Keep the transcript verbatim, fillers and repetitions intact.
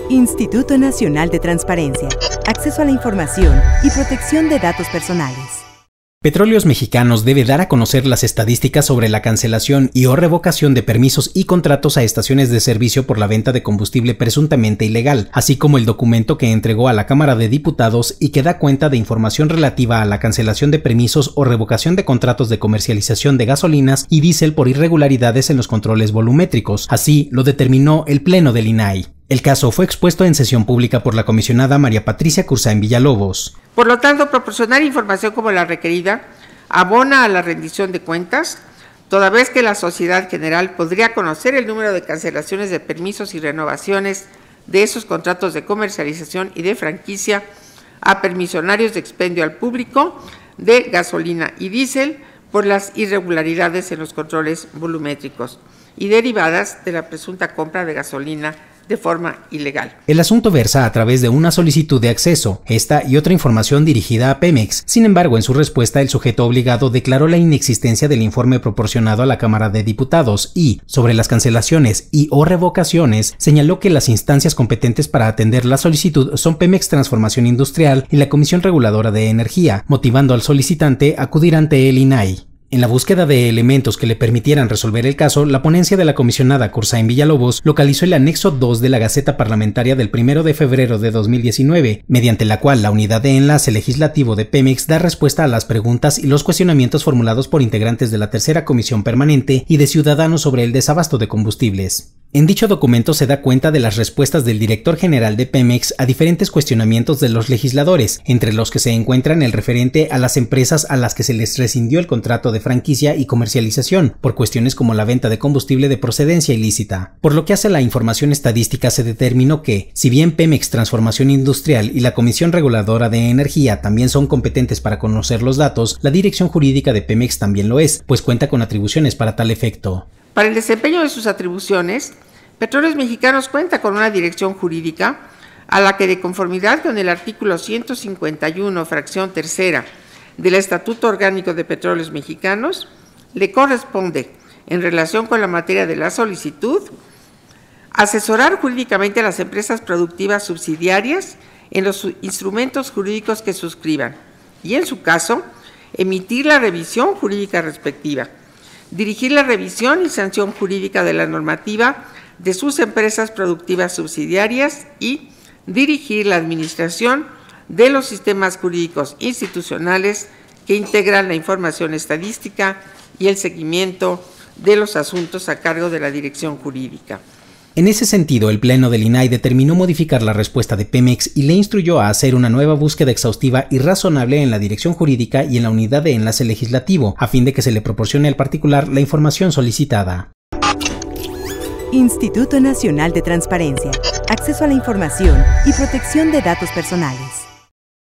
Instituto Nacional de Transparencia, Acceso a la Información y Protección de Datos Personales. Petróleos Mexicanos debe dar a conocer las estadísticas sobre la cancelación y o revocación de permisos y contratos a estaciones de servicio por la venta de combustible presuntamente ilegal, así como el documento que entregó a la Cámara de Diputados y que da cuenta de información relativa a la cancelación de permisos o revocación de contratos de comercialización de gasolinas y diésel por irregularidades en los controles volumétricos. Así lo determinó el Pleno del I N A I. El caso fue expuesto en sesión pública por la comisionada María Patricia Cursain Villalobos. Por lo tanto, proporcionar información como la requerida abona a la rendición de cuentas, toda vez que la sociedad general podría conocer el número de cancelaciones de permisos y renovaciones de esos contratos de comercialización y de franquicia a permisionarios de expendio al público de gasolina y diésel por las irregularidades en los controles volumétricos y derivadas de la presunta compra de gasolina de forma ilegal. El asunto versa a través de una solicitud de acceso, esta y otra información dirigida a Pemex. Sin embargo, en su respuesta, el sujeto obligado declaró la inexistencia del informe proporcionado a la Cámara de Diputados y, sobre las cancelaciones y o revocaciones, señaló que las instancias competentes para atender la solicitud son Pemex Transformación Industrial y la Comisión Reguladora de Energía, motivando al solicitante a acudir ante el I N A I. En la búsqueda de elementos que le permitieran resolver el caso, la ponencia de la comisionada Cursain Villalobos localizó el anexo dos de la Gaceta Parlamentaria del primero de febrero de dos mil diecinueve, mediante la cual la Unidad de Enlace Legislativo de Pemex da respuesta a las preguntas y los cuestionamientos formulados por integrantes de la Tercera Comisión Permanente y de ciudadanos sobre el desabasto de combustibles. En dicho documento se da cuenta de las respuestas del director general de Pemex a diferentes cuestionamientos de los legisladores, entre los que se encuentran el referente a las empresas a las que se les rescindió el contrato de franquicia y comercialización, por cuestiones como la venta de combustible de procedencia ilícita. Por lo que hace a la información estadística, se determinó que, si bien Pemex Transformación Industrial y la Comisión Reguladora de Energía también son competentes para conocer los datos, la dirección jurídica de Pemex también lo es, pues cuenta con atribuciones para tal efecto. Para el desempeño de sus atribuciones, Petróleos Mexicanos cuenta con una dirección jurídica a la que, de conformidad con el artículo ciento cincuenta y uno, fracción tercera del Estatuto Orgánico de Petróleos Mexicanos, le corresponde, en relación con la materia de la solicitud, asesorar jurídicamente a las empresas productivas subsidiarias en los instrumentos jurídicos que suscriban y, en su caso, emitir la revisión jurídica respectiva, dirigir la revisión y sanción jurídica de la normativa de sus empresas productivas subsidiarias y dirigir la administración de los sistemas jurídicos institucionales que integran la información estadística y el seguimiento de los asuntos a cargo de la dirección jurídica. En ese sentido, el Pleno del I N A I determinó modificar la respuesta de Pemex y le instruyó a hacer una nueva búsqueda exhaustiva y razonable en la dirección jurídica y en la unidad de enlace legislativo, a fin de que se le proporcione al particular la información solicitada. Instituto Nacional de Transparencia, Acceso a la Información y Protección de Datos Personales.